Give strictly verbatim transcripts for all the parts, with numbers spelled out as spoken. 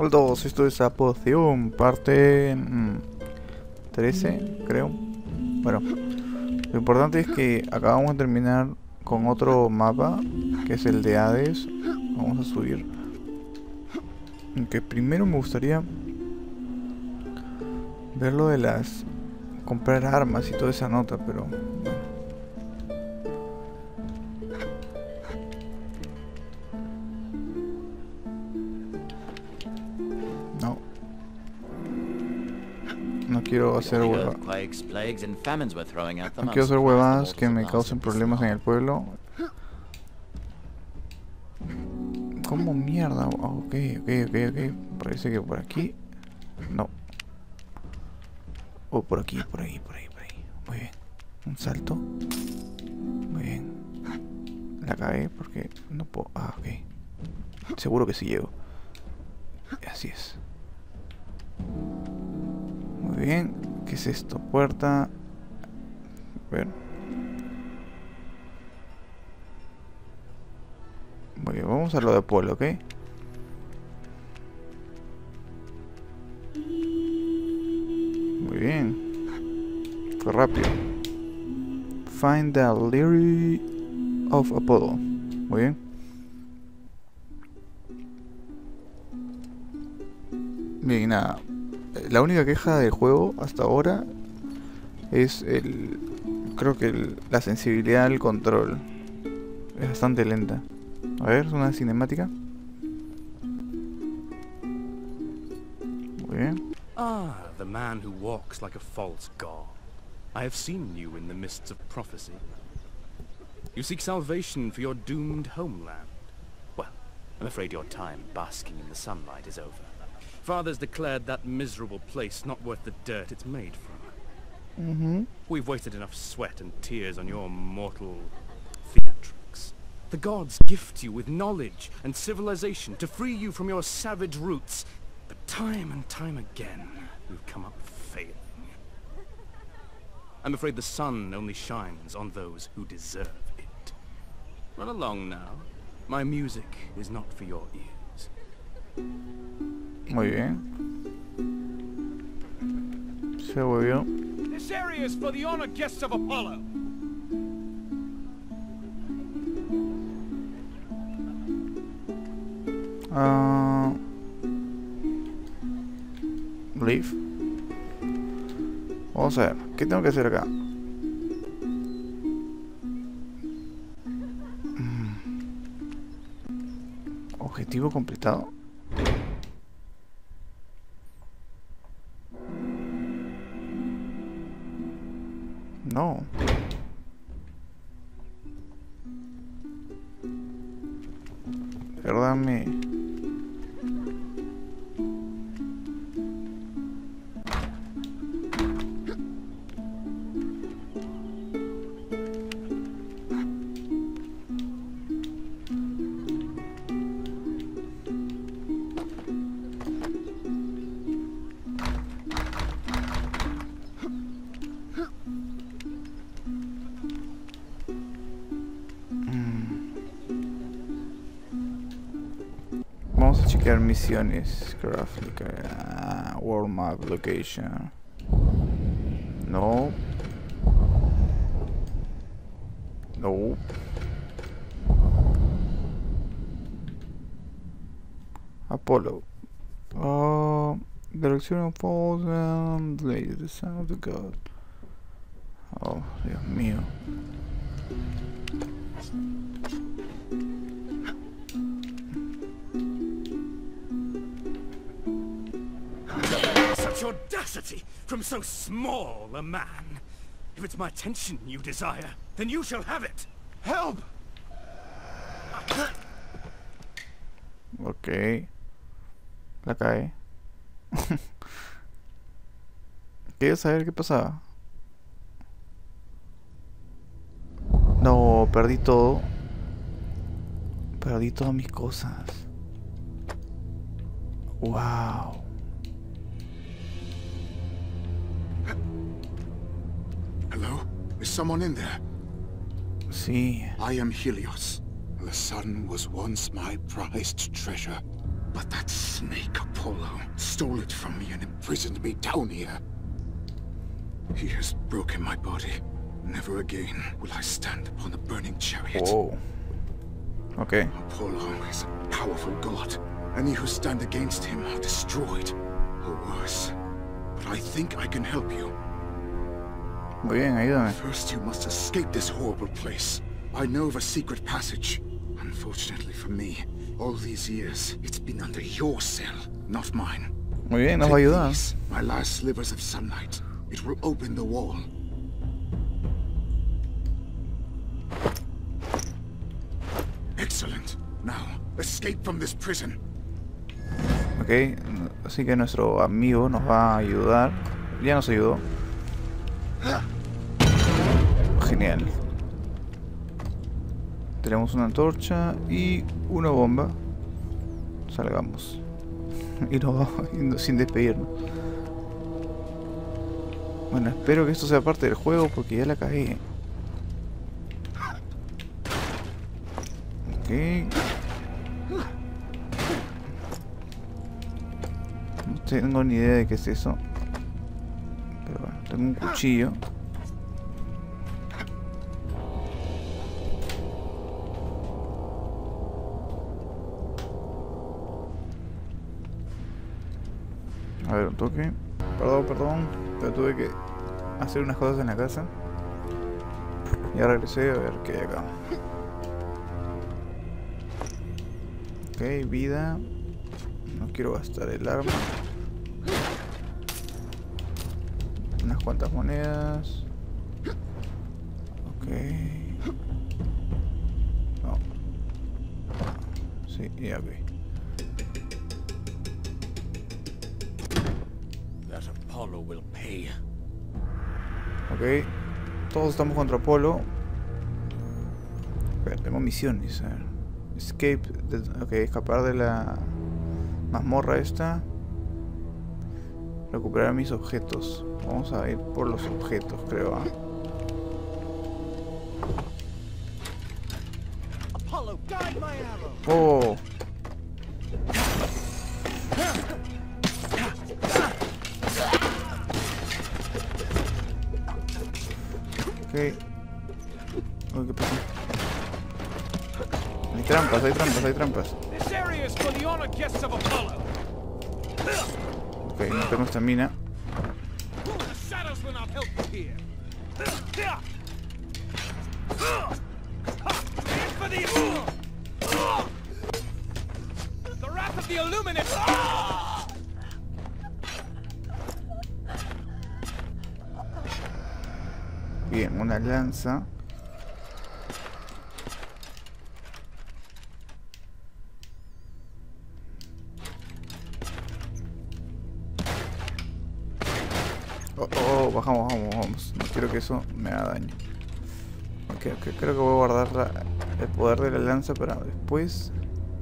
Hola a todos, esto es Apotheum, parte mmm, trece, creo. Bueno, lo importante es que acabamos de terminar con otro mapa, que es el de Hades. Vamos a subir. Aunque primero me gustaría ver lo de las... comprar armas y toda esa nota, pero... No. No quiero hacer huevas. No quiero hacer huevas que me causen problemas en el pueblo. ¿Cómo mierda? Oh, ok, ok, ok, ok. Parece que por aquí. No. O oh, por aquí, por ahí, por ahí, por ahí. Muy bien. Un salto. Muy bien. La cagué porque no puedo. Ah, ok. Seguro que sí llego. Así es. Muy bien. ¿Qué es esto? Puerta. A ver. Muy bien, vamos a lo de Polo, ¿ok? Muy bien. Fue rápido. Find the Lyre of Apollo. Muy bien. Bien, nada. La única queja del juego hasta ahora es el... creo que el, la sensibilidad al control. Es bastante lenta. A ver, es una cinemática. Muy bien. Ah, the man who walks like a false god. I have seen you in the mists of prophecy. You seek salvation for your doomed homeland. Well, I'm afraid your time basking in the sunlight is over. Father's declared that miserable place not worth the dirt it's made from. Mm-hmm. We've wasted enough sweat and tears on your mortal theatrics. The gods gift you with knowledge and civilization to free you from your savage roots. But time and time again, we've come up failing. I'm afraid the sun only shines on those who deserve it. Run along now. My music is not for your ears. Muy bien. Se volvió. This area is for the honored guests of Apollo. Uh, leave. Vamos a ver, ¿qué tengo que hacer acá? Mm. Objetivo completado. No. Perdóname. Vamos a chequear misiones gráfica, world map location. No. No. Apollo. Uh, direction falls and lays the son of the god. Oh, Dios mío. Such audacity from so small a man. If it's my attention you desire, then you shall have it. Help! Ok. La cae. Quería saber qué pasaba. No, perdí todo. Perdí todas mis cosas. Wow. Hello? Is someone in there? Sí. I am Helios. The sun was once my prized treasure. But that snake Apollo stole it from me and imprisoned me down here. He has broken my body. Never again will I stand upon a burning chariot. Oh. Okay. Apollo is a powerful god. Any who stand against him are destroyed, or worse. But I think I can help you. Muy bien, ayúdame. First, you must escape this horrible place. I know of a secret passage. Unfortunately for me, all these years, it's been under your cell, not mine. Muy bien, nos va a ayudar. These, my last slivers of sunlight. It will open the wall. Excellent. Now, escape from this prison. Ok, así que nuestro amigo nos va a ayudar. Ya nos ayudó. Genial. Tenemos una antorcha y una bomba. Salgamos. Y nos vamos sin despedirnos. Bueno, espero que esto sea parte del juego porque ya la cagué. Ok. No tengo ni idea de qué es eso. Pero bueno, tengo un cuchillo. A ver, un toque. Perdón, perdón. Pero tuve que hacer unas cosas en la casa. Ya regresé a ver qué hay acá. Ok, vida. No quiero gastar el arma. Unas cuantas monedas. Ok. No. Sí, ya ok. That Apollo will pay. Ok. Todos estamos contra Apolo. Espera, tengo misiones. A ver. Escape. De, ok, escapar de la mazmorra esta. Recuperar mis objetos. Vamos a ir por los objetos, creo. ¿eh? Apollo, guide my arrow. Oh. Ok. Oh, ¿qué pasó? Hay trampas, hay trampas, hay trampas. This area is for the honored guests of Apollo. Ok, no tengo estamina. The shadows will not help you here. Aim for the The wrath of the Illuminate. Bien, una lanza. Oh, oh, bajamos, vamos, vamos. No quiero que eso me haga daño. Ok, ok, creo que voy a guardar la, el poder de la lanza para después.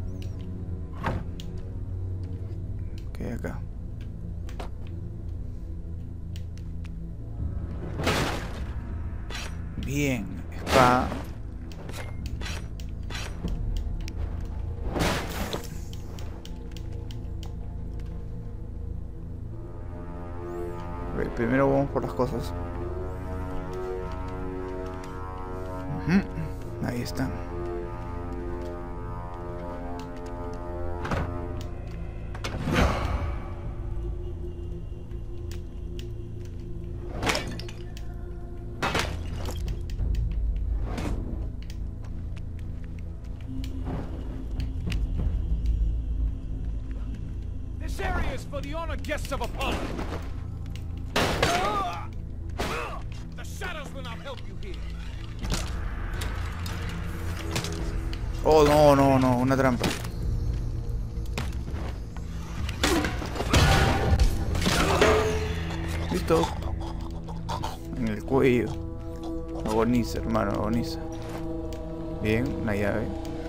Ok, acá. Bien, espada. A ver, primero vamos por las cosas. Uh-huh. Ahí está. This area is for the honored guests of Apollo. The shadows will not help you here. Oh, no, no, no, una trampa. Listo. En el cuello. Agoniza, hermano, agoniza. Bien, una llave.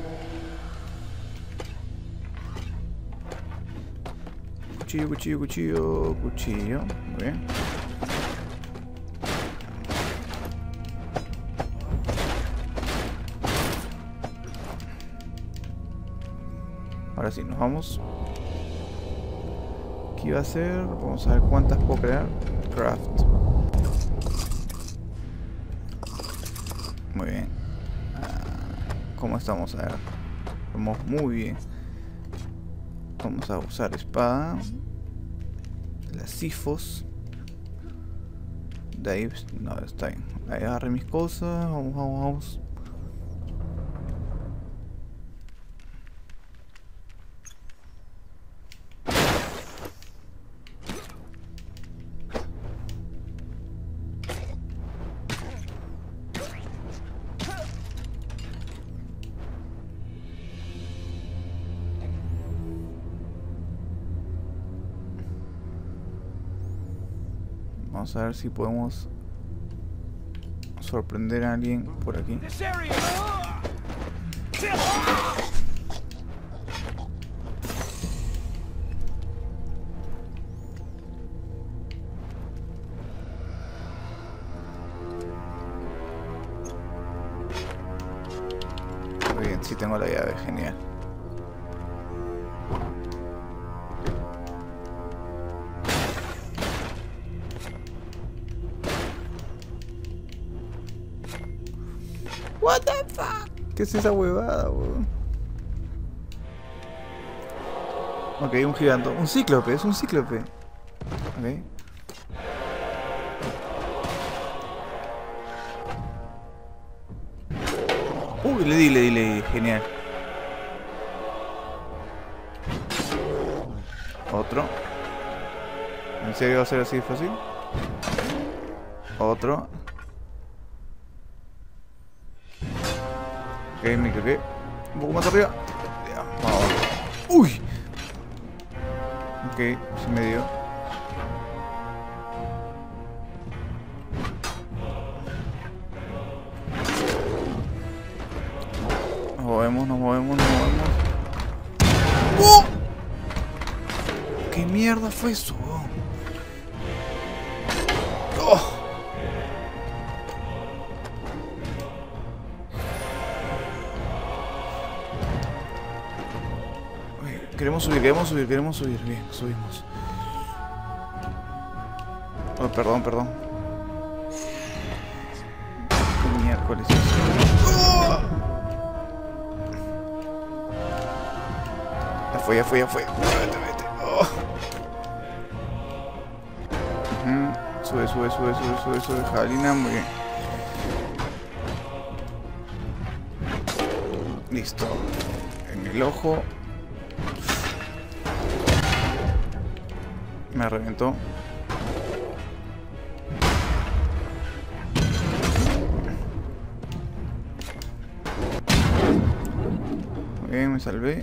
Cuchillo, cuchillo, cuchillo, cuchillo. Muy bien. Ahora sí, nos vamos. aquí va a ser... Vamos a ver cuántas puedo crear. Craft. Muy bien. Ah, ¿cómo estamos? A ver. Estamos muy bien. Vamos a usar espada. Las sifos. De ahí... No, está bien. Ahí agarré mis cosas. Vamos, vamos, vamos. Vamos a ver si podemos sorprender a alguien por aquí. Muy bien, sí tengo la llave, genial. What the fuck? ¿Qué es esa huevada, weón? Ok, un gigante. Un cíclope, es un cíclope. Ok. Uy, le di, le di, le di. Genial. Otro. ¿En serio va a ser así de fácil? Otro. Ok, me quedé un poco más arriba. Ya, vamos. ¡Uy! Ok, sí me dio. Nos movemos, nos movemos, nos movemos. ¡Oh! ¿Qué mierda fue eso? ¡Oh! Queremos subir, queremos subir, queremos subir. Bien, subimos. Oh, perdón, perdón. ¿Qué miércoles es eso? ¡Oh! Ya fue, ya fue, ya fue. Vete, vete. Oh. Uh-huh. Sube, sube, sube, sube, sube, sube. Jabalina, muy bien. Listo. En el ojo. Me reventó. Muy bien, me salvé.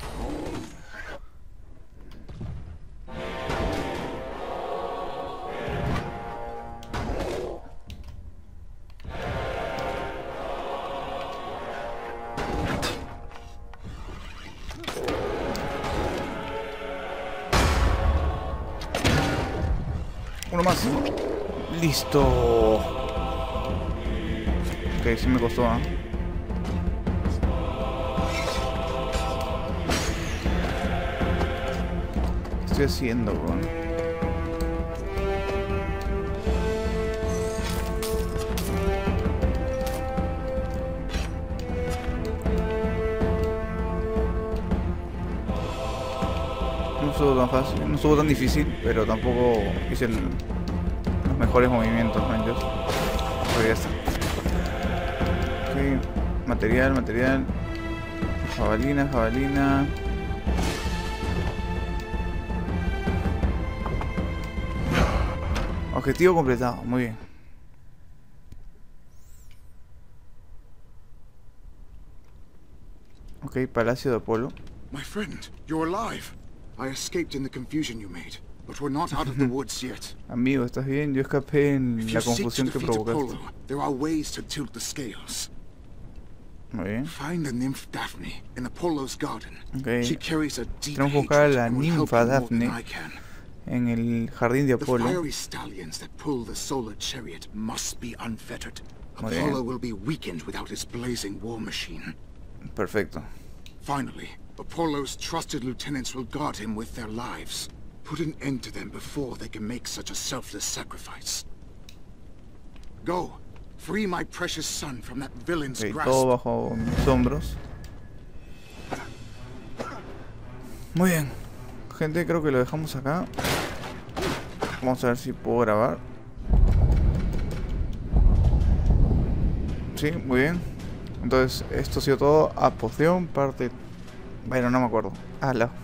Uno más. Listo. Ok, sí me costó, ¿eh? ¿Qué estoy haciendo, bro? No estuvo tan fácil, no estuvo tan difícil, pero tampoco hice el, los mejores movimientos, man. Pero ya está. Ok, material, material. Jabalina, jabalina. Objetivo completado, muy bien. Ok, Palacio de Apolo. My friend, you're alive. I escaped in the confusion you made, but we're not out of the woods yet. Amigo, ¿estás bien? Yo escapé en la confusión que provocaste. Apollo, there are ways to tilt the scales. Muy bien. Find the nymph Daphne in Apollo's garden. Okay. She carries a deep Tenemos que buscar a la hatred and will help ninfa you more Daphne than I can. en el jardín de The Apolo. fiery stallions that pull the solar chariot must be unfettered. Muy bien. Apollo will be weakened without his blazing war machine. Perfecto. Finally, Apollo's trusted lieutenants will guard him with their lives. Put an end to them before they can make such a selfless sacrifice. Go, free my precious son from that villain's Ok, grasp. todo bajo mis hombros. Muy bien. Gente, creo que lo dejamos acá. Vamos a ver si puedo grabar. Sí, muy bien. Entonces, esto ha sido todo. A poción, parte... Bueno, no me acuerdo. Ah, la...